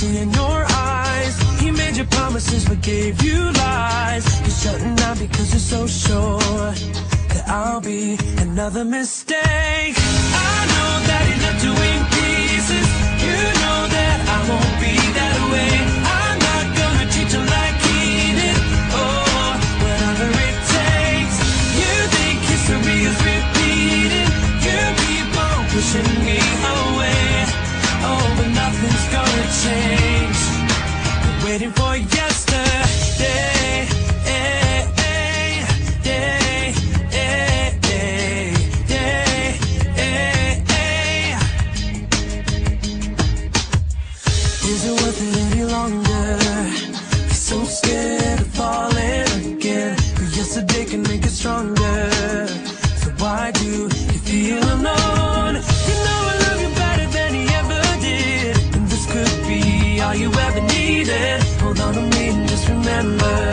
see in your eyes. He made you promises but gave you lies. You're shutting down because you're so sure that I'll be another mistake. I know that he left you in pieces. You know that I won't be that way. I'm not gonna treat you like he did. Oh, whatever it takes. You think history is repeating. You keep on pushing me away. Oh, but nothing's gonna change. I'm waiting for yesterday. Is it worth it any longer? You're so scared of falling again, but yesterday can make it stronger. So why do you feel alone? You know I love you better than he ever did, and this could be all you ever needed. Hold on to me and just remember